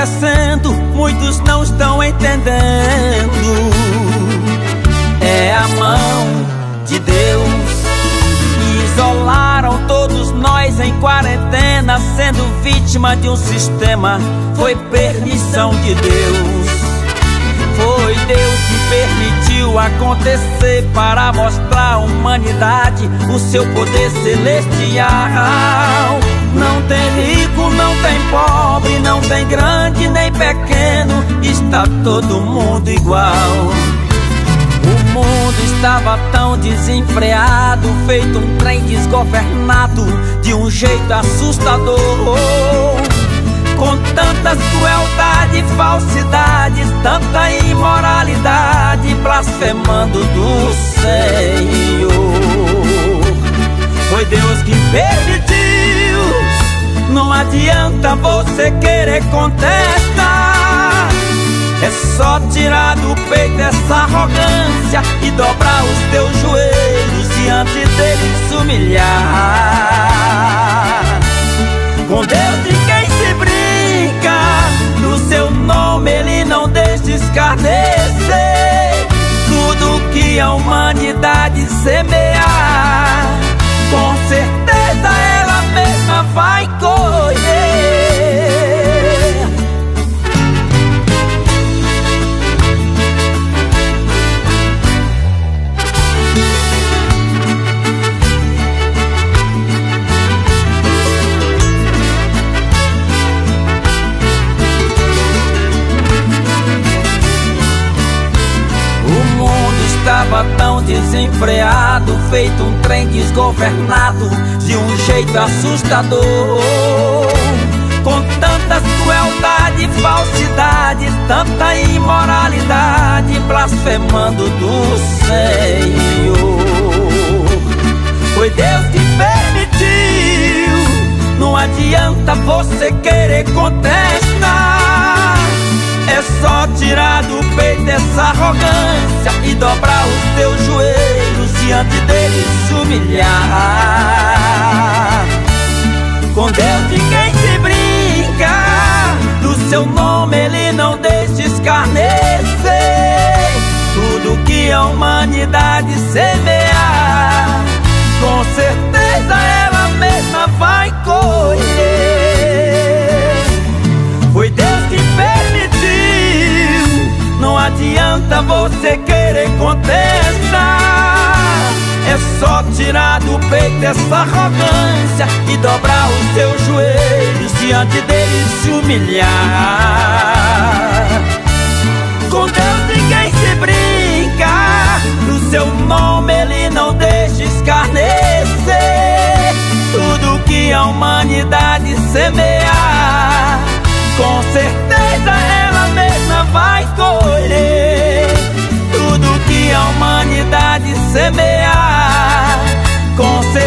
acontecendo, muitos não estão entendendo. É a mão de Deus. Isolaram todos nós em quarentena, sendo vítima de um sistema. Foi permissão de Deus. Foi Deus que permitiu acontecer para mostrar à humanidade o seu poder celestial. Não tem rico, não tem pobre, não tem grande nem pequeno, está todo mundo igual. O mundo estava tão desenfreado, feito um trem desgovernado, de um jeito assustador, com tantas crueldades, falsidades, tanta imoralidade, blasfemando do Senhor. Foi Deus que permitiu. Não adianta você querer contestar. É só tirar do peito essa arrogância e dobrar os teus joelhos diante dele e se humilhar. Com Deus de quem se brinca, no seu nome ele não deixa escarnecer. Tudo que a humanidade semear, com certeza ela mesma vai colher. Estava tão desenfreado, feito um trem desgovernado, de um jeito assustador, com tantas crueldades, falsidades, tanta imoralidade, blasfemando do Senhor. Foi Deus que permitiu. Não adianta você querer contestar. É só tirar do peito essa arrogância e dobrar os teus joelhos diante dele e se humilhar. Com Deus de quem se brinca, do seu nome ele não deixa escarnecer. Tudo que a humanidade semear, com certeza ela mesma vai colher. Foi Deus que permitiu. Não adianta você querer contestar. É só tirar do peito essa arrogância e dobrar os teus joelhos diante dele e se humilhar. Com Deus ninguém se brinca, no seu nome ele não deixa escarnecer. Tudo que a humanidade semear, com certeza ela mesma vai colher. Tudo que a humanidade semear, com certeza